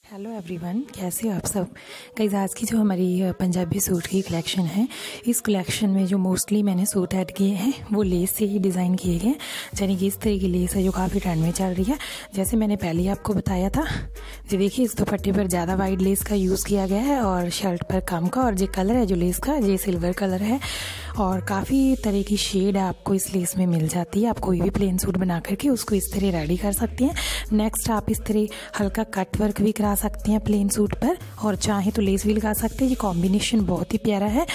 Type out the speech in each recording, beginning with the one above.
Hello everyone, कैसे हो आप सब। गाइस, आज की जो हमारी पंजाबी सूट की कलेक्शन है, इस कलेक्शन में जो मोस्टली मैंने सूट ऐड किए हैं वो लेस से ही डिज़ाइन किए गए, यानी कि इस तरह की लेस है जो काफ़ी ट्रेंड में चल रही है। जैसे मैंने पहले ही आपको बताया था, जो देखिए इस दुपट्टे पर ज़्यादा वाइड लेस का यूज़ किया गया है और शर्ट पर कम का, और जो कलर है जो लेस का ये सिल्वर कलर है और काफ़ी तरह की शेड आपको इस लेस में मिल जाती है। आप कोई भी प्लेन सूट बना करके उसको इस तरह रेडी कर सकते हैं। नेक्स्ट आप इस तरह हल्का कट वर्क भी करा सकते हैं प्लेन सूट पर, और चाहे तो लेस भी लगा सकते हैं। ये कॉम्बिनेशन बहुत ही प्यारा है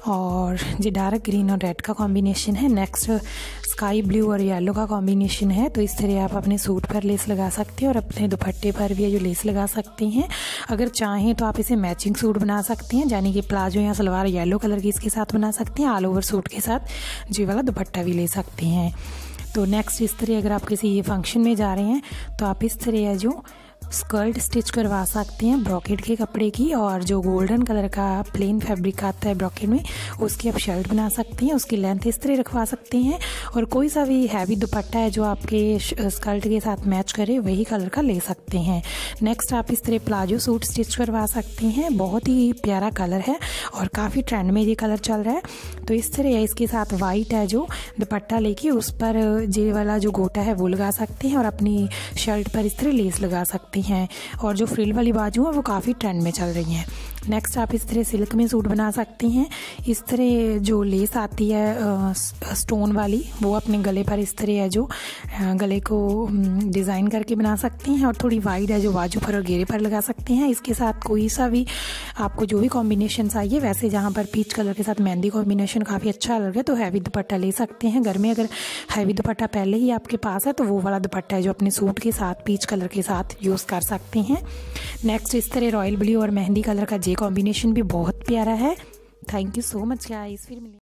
और ये डार्क ग्रीन और रेड का कॉम्बिनेशन है। नेक्स्ट स्काई ब्लू और येलो का कॉम्बिनेशन है। तो इस तरह आप अपने सूट पर लेस लगा सकते हैं और अपने दुपट्टे पर भी जो लेस लगा सकते हैं। अगर चाहें तो आप इसे मैचिंग सूट बना सकते हैं, यानी कि प्लाजो या सलवार येलो कलर की इसके साथ बना सकते हैं। ऑल ओवर सूट के साथ जी वाला दुपट्टा भी ले सकते हैं। तो नेक्स्ट इस तरह अगर आप किसी ये फंक्शन में जा रहे हैं तो आप इस तरह जो स्कर्ट स्टिच करवा सकते हैं ब्रॉकेट के कपड़े की, और जो गोल्डन कलर का प्लेन फैब्रिक आता है ब्रॉकेट में उसकी आप शर्ट बना सकते हैं। उसकी लेंथ इस तरह रखवा सकते हैं और कोई सा भी हैवी दुपट्टा है जो आपके स्कर्ट के साथ मैच करे वही कलर का ले सकते हैं। नेक्स्ट आप इस तरह प्लाजो सूट स्टिच करवा सकते हैं। बहुत ही प्यारा कलर है और काफ़ी ट्रेंड में ये कलर चल रहा है। तो इस तरह इसके साथ वाइट है जो दुपट्टा लेके उस पर जे वाला जो गोटा है वो लगा सकते हैं और अपनी शर्ट पर इस तरह लेस लगा सकते हैं। और जो फ्रिल वाली बाजू है वो काफ़ी ट्रेंड में चल रही हैं। नेक्स्ट आप इस तरह सिल्क में सूट बना सकते हैं। इस तरह जो लेस आती है स्टोन वाली वो अपने गले पर इस तरह है जो गले को डिज़ाइन करके बना सकते हैं, और थोड़ी वाइड है जो बाजू पर और घेरे पर लगा सकते हैं। इसके साथ कोई सा भी आपको जो भी कॉम्बिनेशन चाहिए, वैसे जहाँ पर पीच कलर के साथ मेहंदी कॉम्बिनेशन काफ़ी अच्छा लगे तो हैवी दुपट्टा ले सकते हैं। घर में अगर हैवी दुपट्टा पहले ही आपके पास है तो वो वाला दुपट्टा है जो अपने सूट के साथ पीच कलर के साथ यूज़ कर सकते हैं। नेक्स्ट इस तरह रॉयल ब्लू और मेहंदी कलर का जे कॉम्बिनेशन भी बहुत प्यारा है। Thank you so much guys, फिर मिलेंगे।